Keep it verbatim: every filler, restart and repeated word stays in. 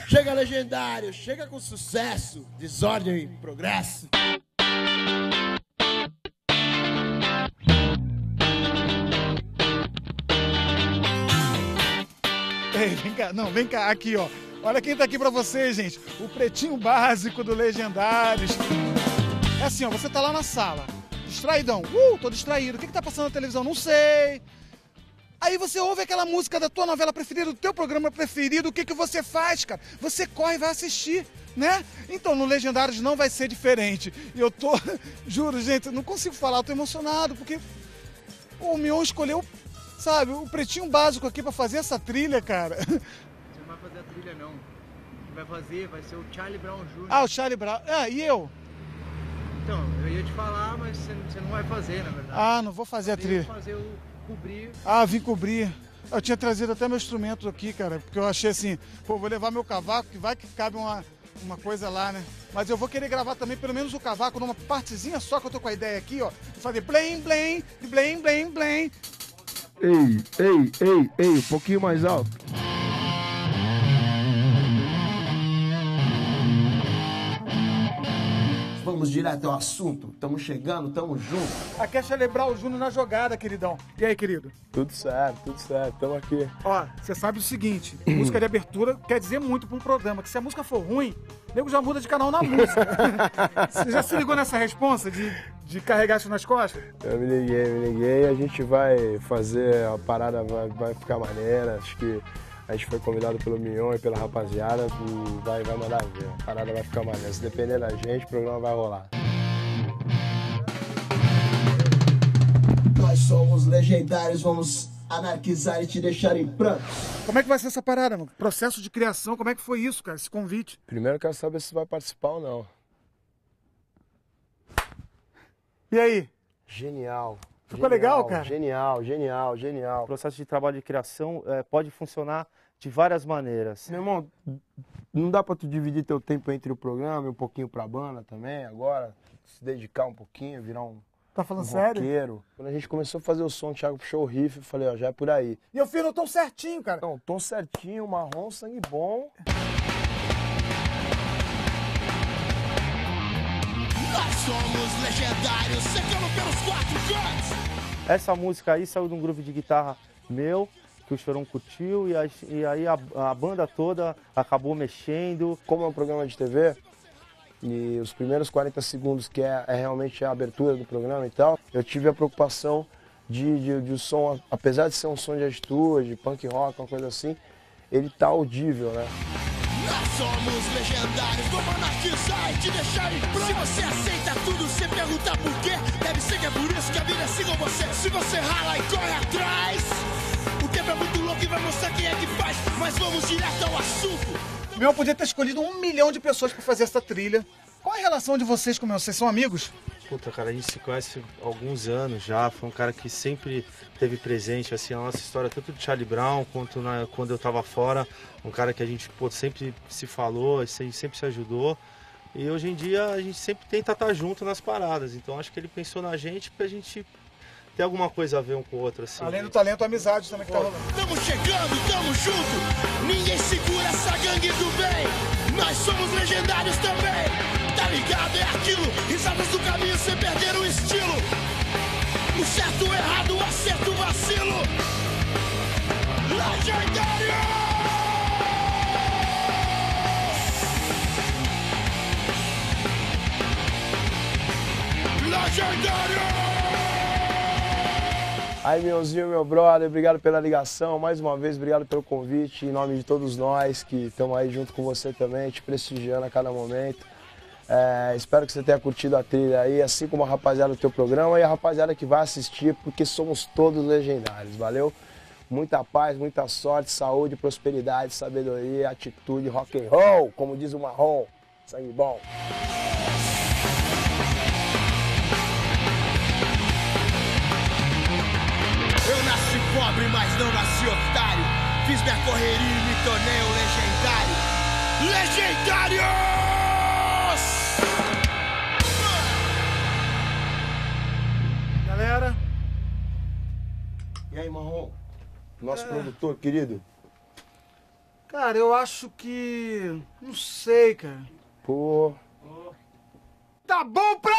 Chega legendário, chega com sucesso, desordem e progresso. Ei, vem cá, não, vem cá, aqui ó. Olha quem tá aqui pra vocês, gente. O pretinho básico do Legendários. É assim, ó, você tá lá na sala, distraidão. Uh, tô distraído. O que que tá passando na televisão? Não sei. Aí você ouve aquela música da tua novela preferida, do teu programa preferido, o que que você faz, cara? Você corre e vai assistir, né? Então, no Legendários não vai ser diferente. E eu tô, juro, gente, não consigo falar, eu tô emocionado, porque o Mion escolheu, sabe, o pretinho básico aqui pra fazer essa trilha, cara. Você não vai fazer a trilha, não. Quem vai fazer vai ser o Charlie Brown Júnior Ah, o Charlie Brown. Ah, e eu? Então, eu ia te falar, mas você, você não vai fazer, na verdade. Ah, não vou fazer a trilha. Vou fazer o cobrir. Ah, vim cobrir. Eu tinha trazido até meu instrumento aqui, cara, porque eu achei assim, pô, vou levar meu cavaco, que vai que cabe uma, uma coisa lá, né? Mas eu vou querer gravar também pelo menos o cavaco numa partezinha só, que eu tô com a ideia aqui, ó. Fazer blém, blém, blém, blém, blém. Ei, ei, ei, ei, um pouquinho mais alto. Vamos direto ao assunto. Tamo chegando, tamo junto. Aqui é celebrar o Júnior na jogada, queridão. E aí, querido? Tudo certo, tudo certo, tamo aqui. Ó, você sabe o seguinte, música de abertura quer dizer muito pra um programa, que se a música for ruim, o nego já muda de canal na música. Você já se ligou nessa responsa de, de carregar isso nas costas? Eu me liguei, me liguei, a gente vai fazer, a parada vai, vai ficar maneira, acho que a gente foi convidado pelo Mion e pela rapaziada e vai, vai mandar ver, a parada vai ficar maneira, se depender da gente, o programa vai rolar. Nós somos legendários, vamos anarquizar e te deixar em prantos. Como é que vai ser essa parada, mano? Processo de criação, como é que foi isso, cara, esse convite? Primeiro eu quero saber se vai participar ou não. E aí? Genial. Ficou genial, legal, cara? Genial, genial, genial. O processo de trabalho de criação é, pode funcionar de várias maneiras. Meu irmão, não dá pra tu dividir teu tempo entre o programa e um pouquinho pra banda também, agora? Se dedicar um pouquinho, virar um, Tá falando um sério? roqueiro. Quando a gente começou a fazer o som, o Thiago puxou o riff, eu falei, ó, já é por aí. E eu fiz no tom certinho, cara. Então, tom certinho, marrom, sangue bom. Nós somos legendários, secando pelos quatro cantos. Essa música aí saiu de um groove de guitarra meu, que o Chorão curtiu, e, a, e aí a, a banda toda acabou mexendo. Como é um programa de T V, e os primeiros quarenta segundos, que é, é realmente a abertura do programa e tal, eu tive a preocupação de, de, de o som, apesar de ser um som de atitude, punk rock, uma coisa assim, ele tá audível, né? Nós somos legendários, vamos anarquizar e te deixar em prantos. Se você aceita tudo, você pergunta por quê, deve ser que é por isso que a vida é siga você. Se você rala e corre atrás, o tempo é muito louco e vai mostrar quem é que faz. Mas vamos direto ao assunto. Meu, podia ter escolhido um milhão de pessoas pra fazer essa trilha. Qual é a relação de vocês com o meu? Vocês são amigos? Puta, cara, a gente se conhece há alguns anos já, foi um cara que sempre teve presente, assim, a nossa história, tanto do Charlie Brown quanto na, quando eu tava fora, um cara que a gente, pô, sempre se falou, sempre se ajudou, e hoje em dia a gente sempre tenta estar junto nas paradas, então acho que ele pensou na gente pra gente ter alguma coisa a ver um com o outro, assim. Além do talento, a amizade também que tá rolando. Tamo chegando, tamo junto, ninguém segura essa gangue do bem. Nós somos legendários também, tá ligado? É aquilo, risadas do caminho sem perder o estilo. O certo, o errado, o acerto, o vacilo. Legendário! Legendário! Aí, Mionzinho, meu brother, obrigado pela ligação, mais uma vez, obrigado pelo convite, em nome de todos nós que estamos aí junto com você também, te prestigiando a cada momento. É, espero que você tenha curtido a trilha aí, assim como a rapaziada do teu programa e a rapaziada que vai assistir, porque somos todos legendários, valeu? Muita paz, muita sorte, saúde, prosperidade, sabedoria, atitude, rock and roll, como diz o Marrom, sangue bom. Eu nasci pobre, mas não nasci otário. Fiz minha correria e me tornei um legendário. Legendários! Galera. E aí, Marrom? Nosso é. produtor, querido. Cara, eu acho que... Não sei, cara. Pô... Tá bom pra